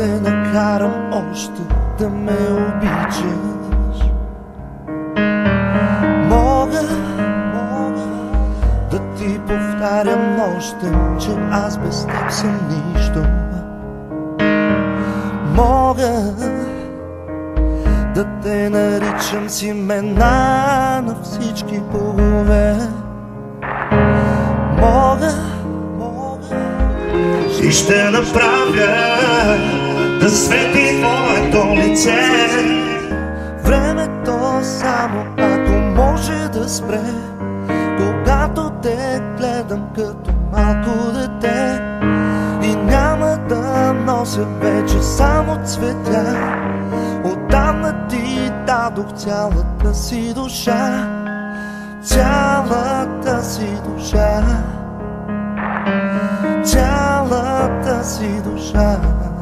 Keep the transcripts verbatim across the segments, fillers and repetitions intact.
те накарам още да ме обичаш. Мога, мога да ти повтарям нощем, че аз без теб съм нищо. Мога да те наричам с имена на всички богове. Мога, мога и ще направя да свети твоето лице. Времето само ако може да спре, когато те гледам като малко дете. И няма да нося вече само цветя. Отдавна ти дадох цялата си душа, цялата си душа, цялата си душа,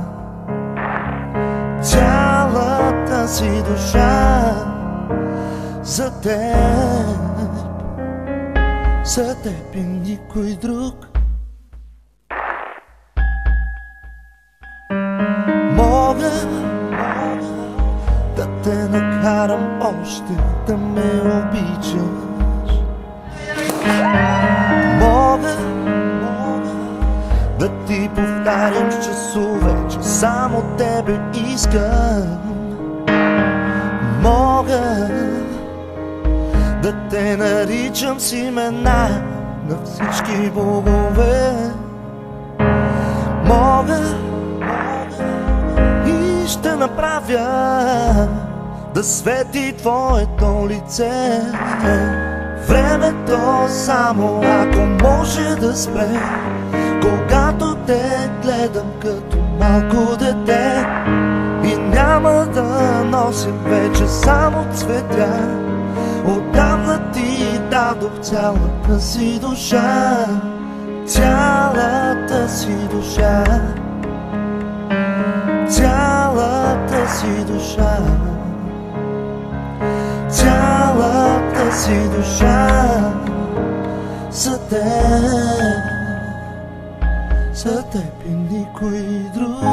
цялата си душа за теб, за теб и никой друг. Мога, мога да те накарам още да ме обичаш. Мога, мога да ти повтарям с часове, че само тебе искам. Мога да те наричам с имена на всички богове. Мога и ще направя да свети твоето лице. Времето само ако може да спре, когато те гледам като малко дете. И няма да нося вече само цветя. Отдавна ти дадох цялата си душа, цялата си душа, цялата си душа, цялата си душа за теб, за теб и никой друг.